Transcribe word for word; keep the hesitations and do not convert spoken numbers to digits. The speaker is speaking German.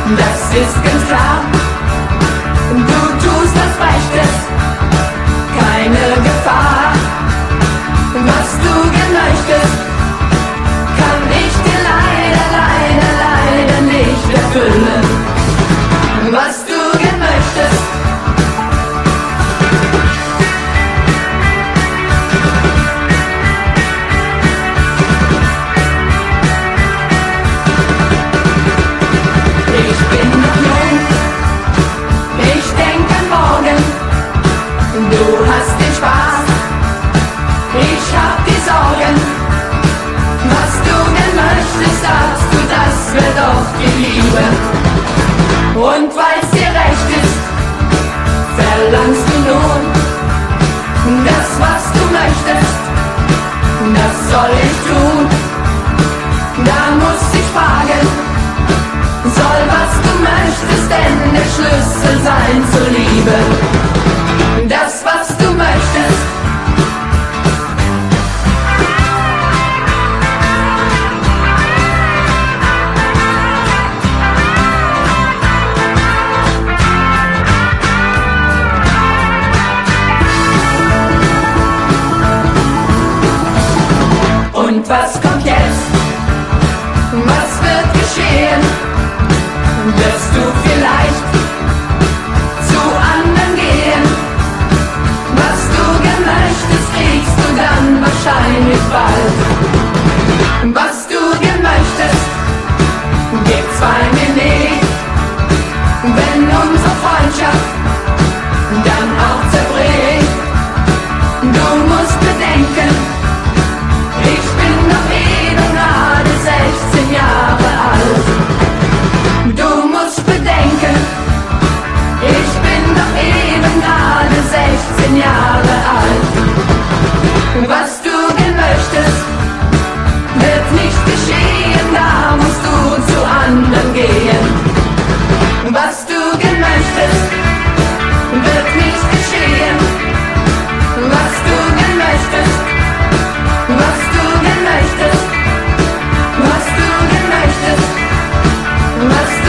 das ist ganz klar. Du tust was Rechtes, keine Gefahr. Was du gern möchtest, kann ich dir leider, leider, leider nicht erfüllen. Was du gern möchtest, ich bin noch jung, ich denk an morgen, du hast den Spaß, ich hab die Sorgen. Was du denn möchtest, sagst du, das wird doch die Liebe. Und weil's dir recht ist, verlangst du nun das, was du möchtest, das soll ich tun. Da muss ich fragen, soll was du möchtest denn der Schlüssel sein zur Liebe? Das, was du möchtest. Und was kommt jetzt? Was wird geschehen? Wirst du vielleicht zu anderen gehen? Was du gern möchtest, kriegst du dann wahrscheinlich bald. Was du gern möchtest, gibt's bei mir nicht. Wenn unsere Freundschaft dann auch zerbricht, du musst bedenken, ich bin noch eben gerade sechzehn Jahre alt. Du musst bedenken, ich bin noch eben gerade sechzehn Jahre alt. Was du gern möchtest, wird nicht geschehen, da musst du zu anderen gehen. Was du gern möchtest, wird nicht geschehen. Was du gern möchtest, was du gern möchtest, was du gern möchtest, was